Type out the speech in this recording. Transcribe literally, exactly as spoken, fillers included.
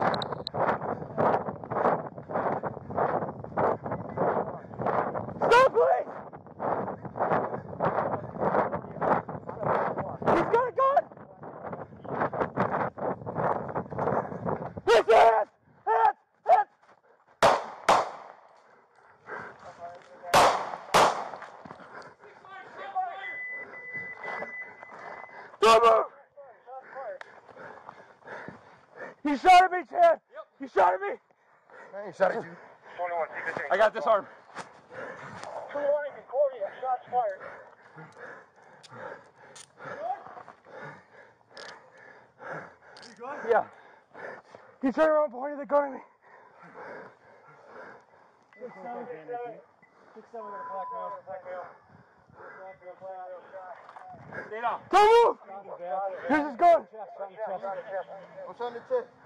Stop, please! He's got a gun! His hands! Hands! Hands! Don't move! You shot at me, Chad! Yep. You shot at me! I ain't shot at you. twenty-one, keep this in. I got this arm. two one and forty, shots fired. You good? Yeah. He turned around and pointed the gun at me. six seven, six seven, got a black male. Black male. Stay down. Don't move! Here's his gun. What's on the chest?